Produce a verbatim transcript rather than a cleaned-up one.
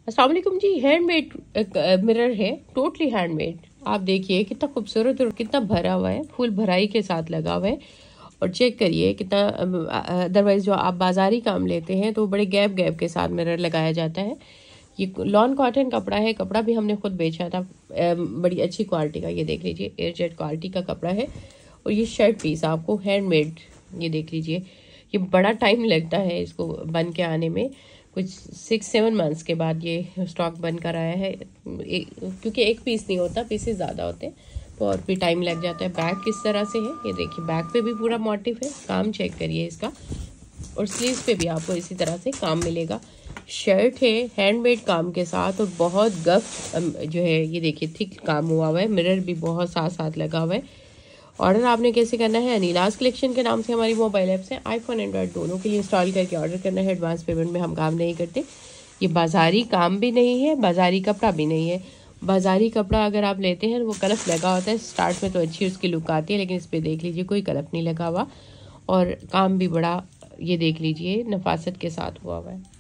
अस्सलाम वालेकुम जी। हैंडमेड मिरर है, टोटली हैंडमेड। आप देखिए कितना खूबसूरत और कितना भरा हुआ है, फुल भराई के साथ लगा हुआ है। और चेक करिए कितना, अदरवाइज जो आप बाजारी काम लेते हैं तो बड़े गैप गैप के साथ मिरर लगाया जाता है। ये लॉन कॉटन कपड़ा है, कपड़ा भी हमने खुद बेचा था, बड़ी अच्छी क्वालिटी का। ये देख लीजिए एयरजेट क्वालिटी का कपड़ा है। और ये शर्ट पीस आपको हैंडमेड, ये देख लीजिए। ये बड़ा टाइम लगता है इसको बन के आने में, कुछ सिक्स सेवन मंथ्स के बाद ये स्टॉक बन कर आया है। एक, क्योंकि एक पीस नहीं होता, पीसेस ज़्यादा होते हैं तो और भी टाइम लग जाता है। बैक किस तरह से है ये देखिए, बैक पे भी पूरा मोटिव है, काम चेक करिए इसका। और स्लीव्स पे भी आपको इसी तरह से काम मिलेगा। शर्ट है हैंडमेड काम के साथ और बहुत गफ जो है, ये देखिए थिक काम हुआ हुआ है। मिरर भी बहुत साथ साथ लगा हुआ है। ऑर्डर आपने कैसे करना है, अनीलाज कलेक्शन के नाम से हमारी मोबाइल ऐप्स हैं, आईफोन एंड्रॉयड दोनों के लिए इंस्टॉल करके ऑर्डर करना है। एडवांस पेमेंट में हम काम नहीं करते। ये बाजारी काम भी नहीं है, बाजारी कपड़ा भी नहीं है। बाजारी कपड़ा अगर आप लेते हैं वो कलफ लगा होता है, स्टार्ट में तो अच्छी उसकी लुक आती है, लेकिन इस पर देख लीजिए कोई कलफ नहीं लगा हुआ और काम भी बड़ा, ये देख लीजिए नफासत के साथ हुआ हुआ है।